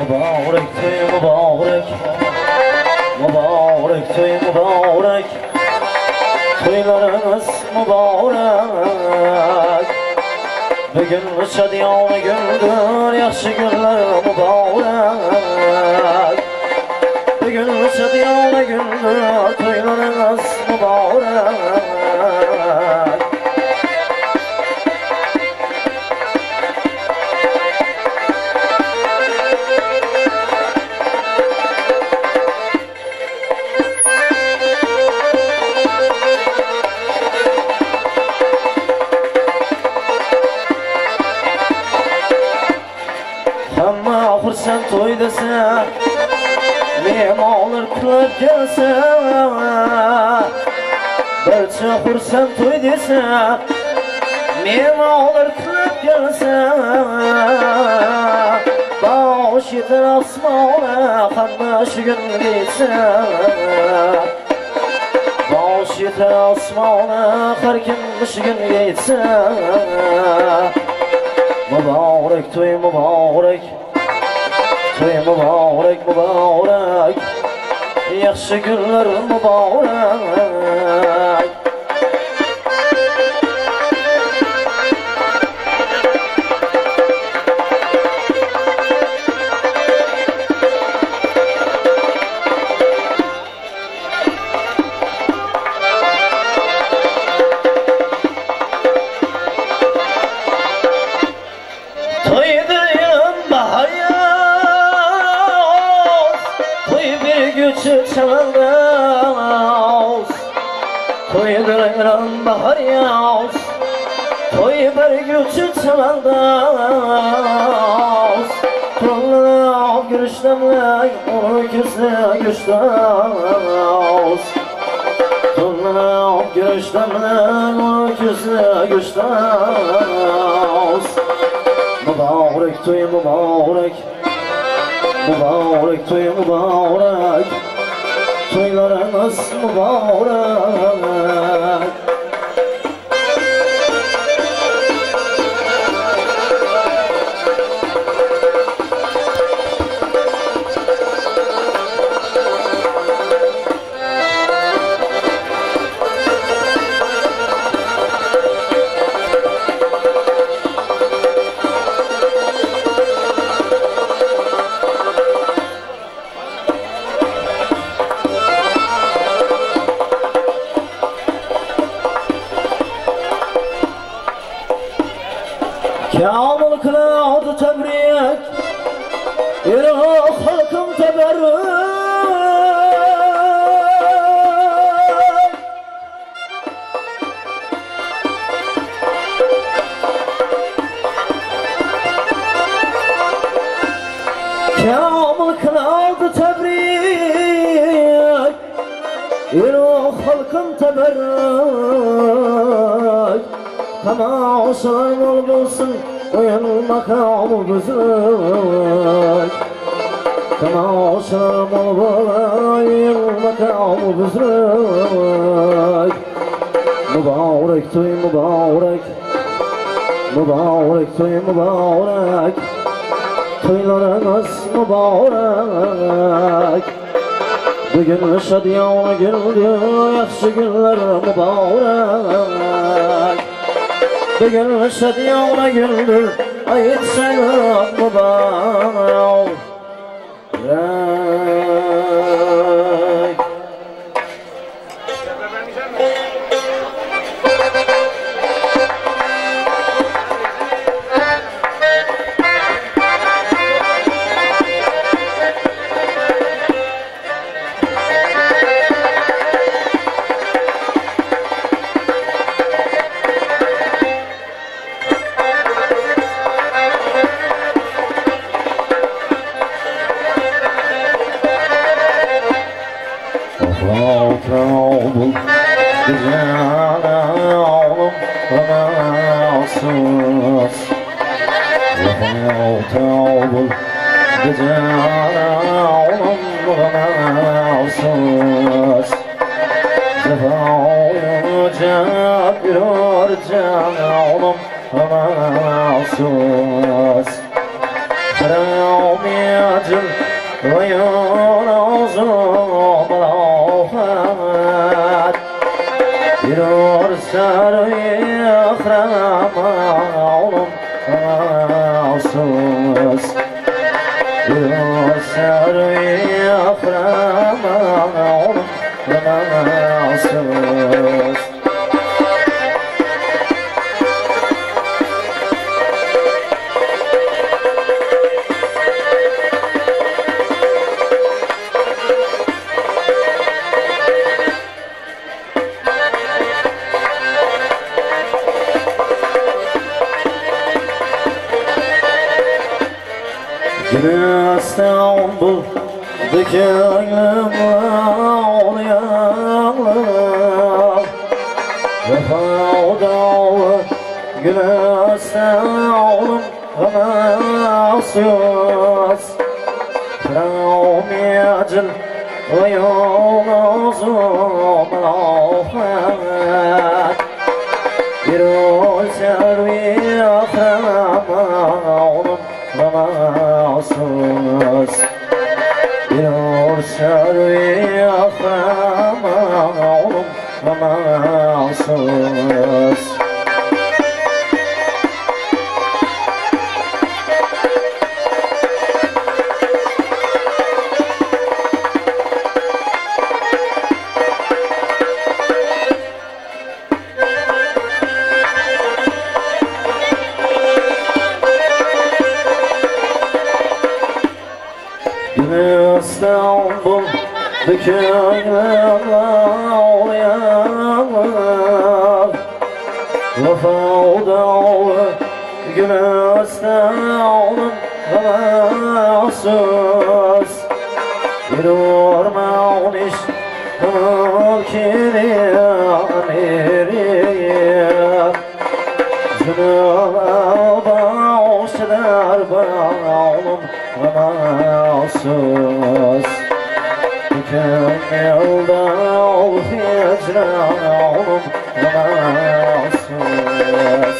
مبارك توی مبارک مبارک توی مبارک تویlarınız mübarek bugün şadiyan gündür yaxşı günler mübarek bugün şadiyan gündür toylarınız mübarek sen toy dese mehmonlar qilib kelsa barcha xursand to'y desa mehmonlar qilib kelsa bosh yetar osmona hamma shu kun desa bosh yetar osmona har kim shu kun yetsa muborak to'y muborak to'y muborak muborak yaxshi kunlar muborak Toylarım bahar yaz Toy bir güçlü çalandaz Toylarım görüşlemle Onu gözle güçtaz Toylarım görüşlemle Onu gözle güçtaz Mübarek toy mübarek Mübarek toy mübarek Toylarınız mübarek Kamil kılağdı tebrik Irak halkım teberrük Kamil kılağdı tebrik Irak halkım teberrük Tamaşan olmasın Uyan makamı büzrük Tamaşan olmasın makamı büzrük Mübarek toy mübarek Mübarek toy mübarek Toylarınız mübarek Bugün şadiyan gündür Yaxşı günler mübarek Bugün şadiyana gündür Ayet sayıp mübarek Kavul güzel oğlum Ramasız Kavul güzel oğlum Ramasız Zefayacak yürürken oğlum Ramasız ترام يجل ويرزم العفات يرسل يخرم علم عصوص يرسل يخرم علم عصوص İstanbul dikelim ağlayalım Vefa dağı gülestanım Gımasız Kram yacıl ve yoluzum Afat Bir olser ve akramanım Gımasız يرسل يخام علم ومعصوص İstanbul dikelim ağlayalım Vefa dağı gülestanım Gımasız Bir orman iş mülkini amiriyim Zülüme bağışlar bağlım Gımasız Tüm yılda ol hicranım Gımasız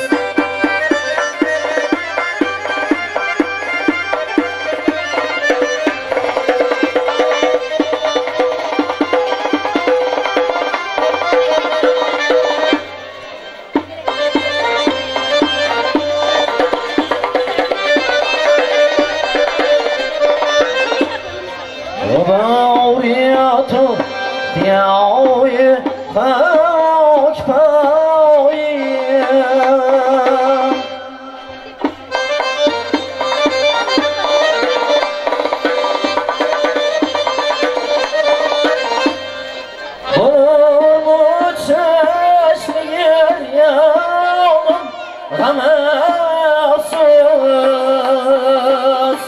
وضعيته دعوي فوق فوقي Bulmuş çeşmeyen yolum Gımasız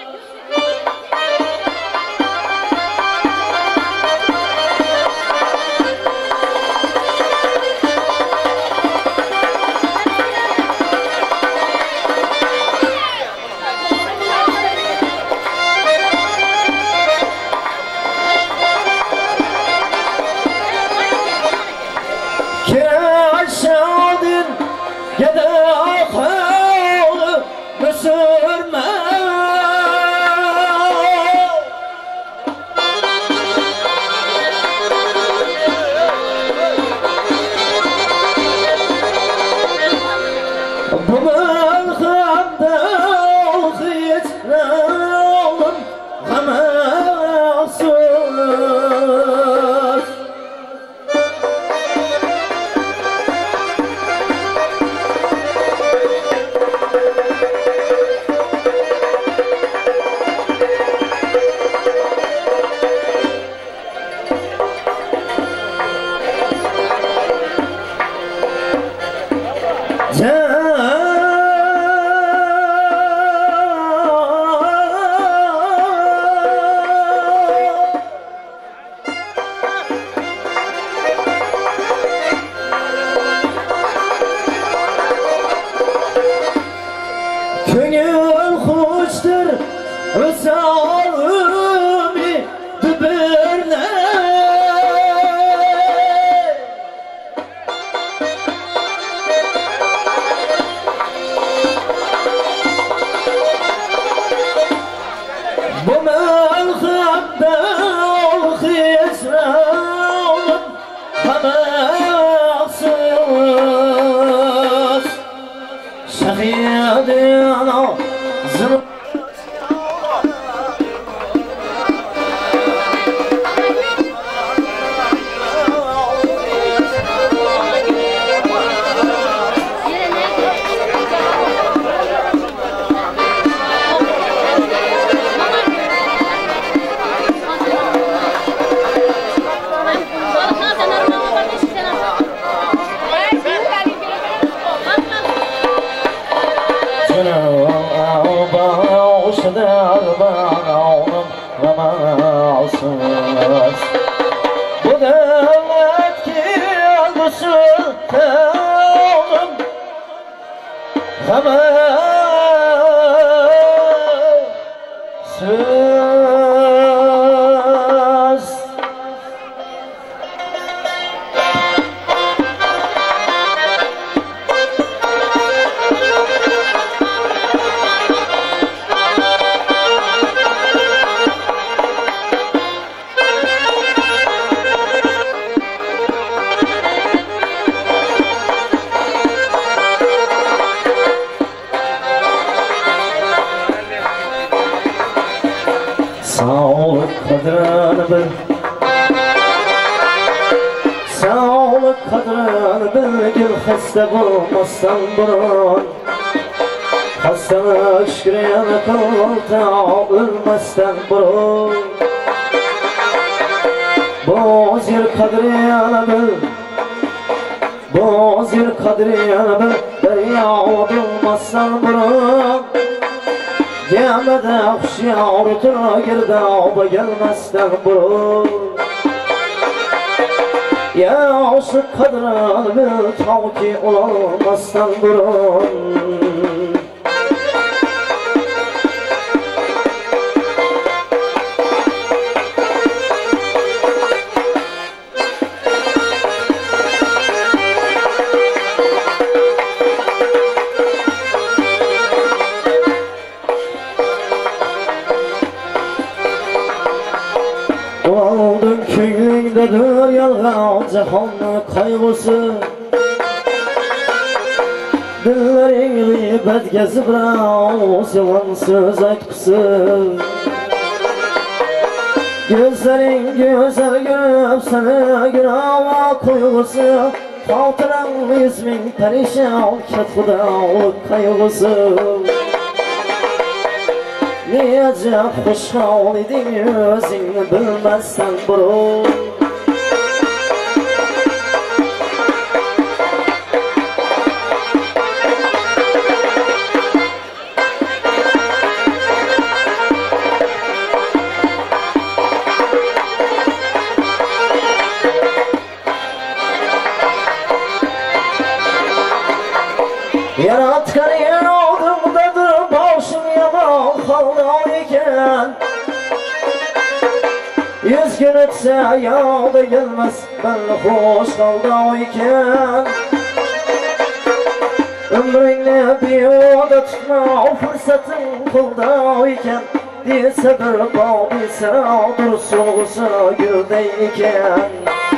Keşadın ya da akıllı müsürme Bu mülkümde hiç rağım Gımasız Gönül hoştur Rısalımı dübürne oğlum amalsız. Bu devlet kiracısı oğlum amalsız. Sağlık kadrini bil, sağlık kadrini bil, gül hasta bulmasdan burun. Hastalık şükriyeni kıl ta ölmezden burun. Boz yer kadrini bil, boz yer kadrini bil, derya bulmasdan burun. Gemede akşamda girdaba gelmezden burun. Yaşı kadrini bil, ta ki olmazdan burun. Oldun köylüğündedir yalğan cihanın kaygısı. Dillerin gıybet gezip raus yalan söz aytqısı. Gözlerin güzel görüp sana günahı koygusu. Hatıran ismin perişan ketkudalık kaygısı. Niyece hoşhal edin özünü bilmezsen burun. Yaratkan yer oldumdadır başım yaman kaldı iken. Yüz gün ötse yağda gelmez ben hoş kaldı iken. Ömrünle bir oda tutma fırsatın kulda iken. Bir sefer bağ bir sıra dursun güldeyken.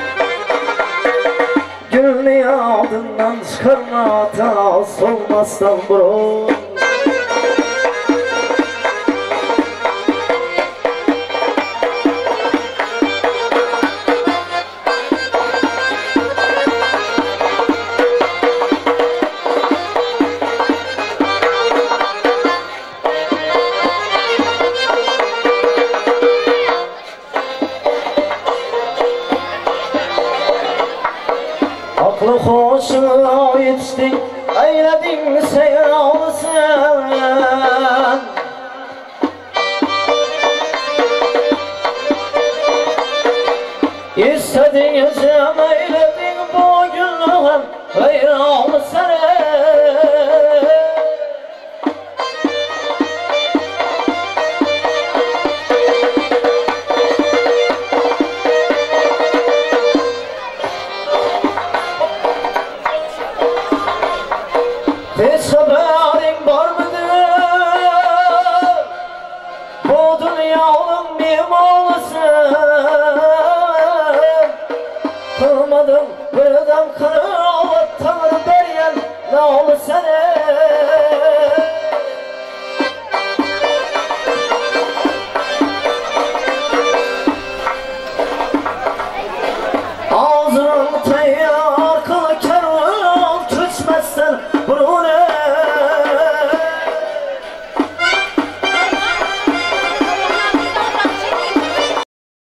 Gülünü ardından çıkarma ta solmazdan burun. Aklı hoşuna yetiştin, eyledin sevdalısın. İstediğin için eyledin bu günlüğün hayranlısın. Hiç haberin var mıdır? Bu dünyanın bir malısın. Kılmadım birden kanalı Tanrı veriyen ne olur seni.